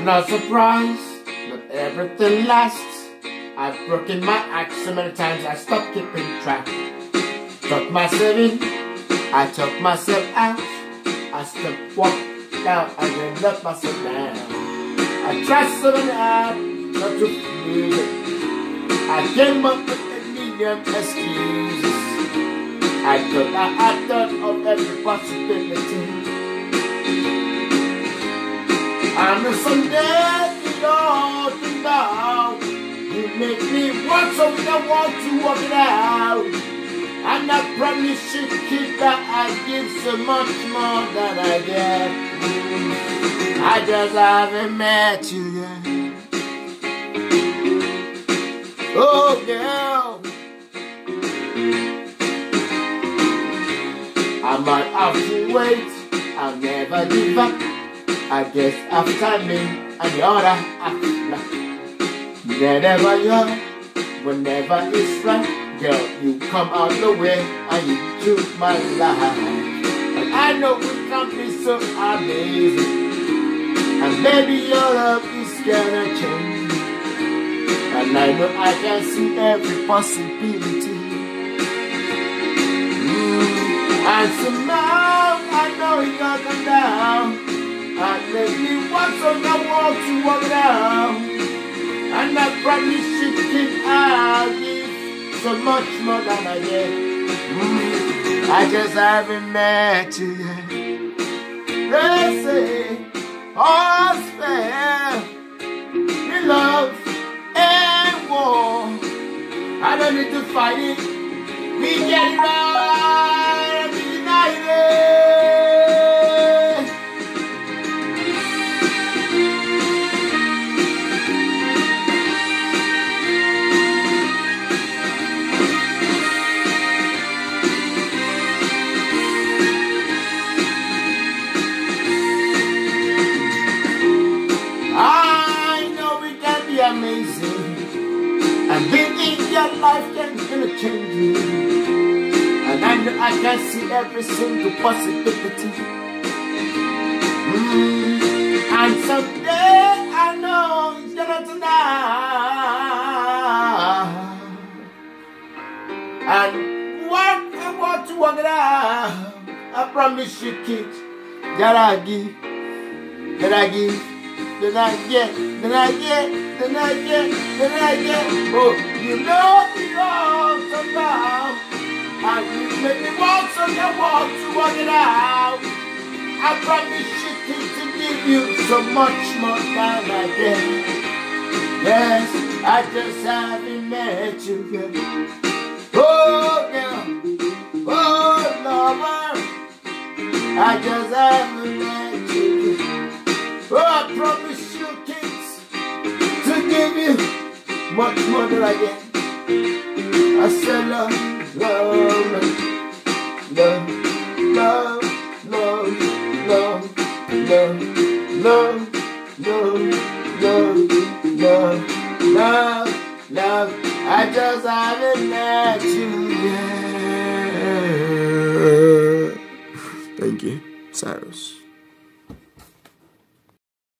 I'm not surprised that everything lasts. I've broken my act so many times I stopped keeping track. Took myself in, I took myself out. I stepped walk down and then let myself down. I tried so many hard not to lose it. I came up with a million excuses. I thought of every possibility. And someday it all turned out. You make me want something I want to work it out. And I promise you, kid, that I give so much more than I get. I just haven't met you yet. Oh, girl, I might have to wait. I'll never give up. I guess after timing and the other half luck. Whenever you are, whenever it's right, girl, you come out the way and you took my life. And I know it can be so amazing. And baby, your love is gonna change. And I know I can see every possibility. And somehow I know you're gonna come down and make me want so I want to walk it out. And I promise you, kid, I'll give so much more than I get. I just haven't met you yet. They say all's fair in love and war. I don't need to fight it. We get it right, we united. Amazing, and being in your life can really change you. And I know I can see every single possibility. And someday I know it's gonna turn out. And what I want to work it out, I promise you, kids, that I give, that I give. Then I get. Oh, you know it all somehow. And you make me want so I want to work it out. I promise you to give you so much more than I get. Yes, I just haven't met you yet. Oh, girl, oh, lover, I just haven't met you yet. Oh, I promise you, kids, to give you much more than I get. I said love, love, love, love, love, love, love, love, love, love, love, love. I just haven't met you yet. Thank you, Cyrus.